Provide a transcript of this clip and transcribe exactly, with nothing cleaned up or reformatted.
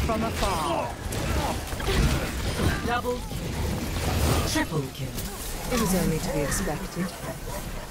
from afar. Double, triple kill. It was only to be expected.